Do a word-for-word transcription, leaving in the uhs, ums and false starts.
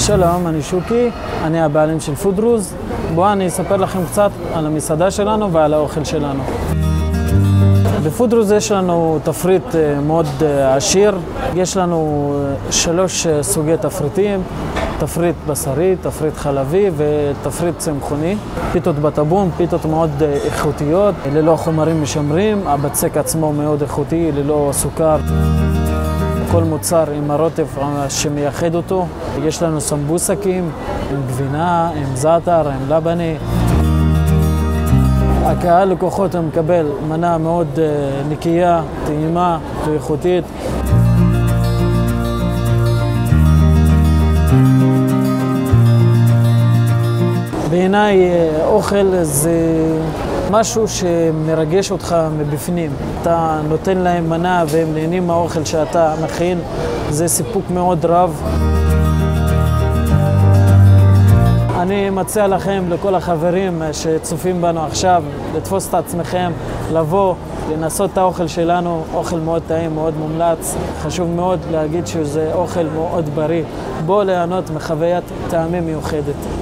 שלום, אני שוקי, אני הבעלים של פודרוז. בואו אני אספר לכם קצת על המסעדה שלנו ועל האוכל שלנו. בפודרוז יש לנו תפריט מאוד עשיר. יש לנו שלוש סוגי תפריטים, תפריט בשרי, תפריט חלבי ותפריט צמחוני. פיתות בטבון, פיתות מאוד איכותיות, ללא חומרים משמרים, הבצק עצמו מאוד איכותי, ללא סוכר. כל מוצר עם הרוטב שמייחד אותו. יש לנו סמבוסקים עם גבינה, עם זעתר, עם לבני. הקהל לקוחות מקבל מנה מאוד נקייה, טעימה ואיכותית. בעיניי אוכל זה משהו שמרגש אותך מבפנים. אתה נותן להם מנה והם נהנים מהאוכל שאתה מכין. זה סיפוק מאוד רב. אני מציע לכם, לכל החברים שצופים בנו עכשיו, לתפוס את עצמכם, לבוא, לנסות את האוכל שלנו, אוכל מאוד טעים, מאוד מומלץ. חשוב מאוד להגיד שזה אוכל מאוד בריא. בואו ליהנות מחוויית טעמים מיוחדת.